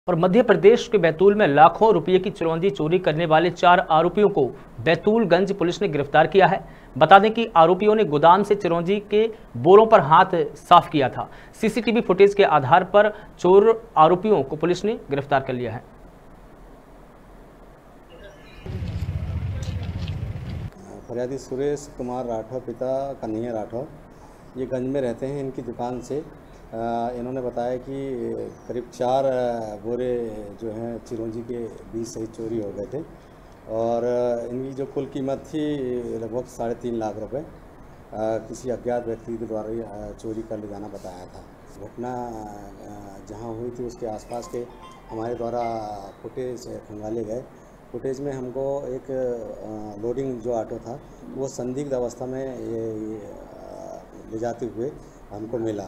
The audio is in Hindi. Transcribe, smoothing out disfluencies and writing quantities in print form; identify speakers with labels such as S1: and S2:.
S1: और मध्य प्रदेश के बैतूल में लाखों रुपए की चिरौंजी चोरी करने वाले 4 आरोपियों को बैतूलगंज पुलिस ने गिरफ्तार किया है। बता दें कि आरोपियों ने गोदाम से चिरौंजी के बोरों पर हाथ साफ किया था। सीसीटीवी फुटेज के आधार पर चोर आरोपियों को पुलिस ने गिरफ्तार कर लिया है।
S2: फरियादी सुरेश कुमार राठौर, पिता कन्हैया राठौर, ये गंज में रहते हैं। इनकी दुकान से इन्होंने बताया कि करीब 4 बोरे जो हैं चिरौंजी के बीज सहित चोरी हो गए थे और इनकी जो कुल कीमत थी लगभग 3.5 लाख रुपए किसी अज्ञात व्यक्ति के द्वारा चोरी कर ले जाना बताया था। घटना जहां हुई थी उसके आसपास के हमारे द्वारा फुटेज खंगाले गए। फुटेज में हमको एक लोडिंग जो ऑटो था वो संदिग्ध अवस्था में ले जाते हुए हमको मिला।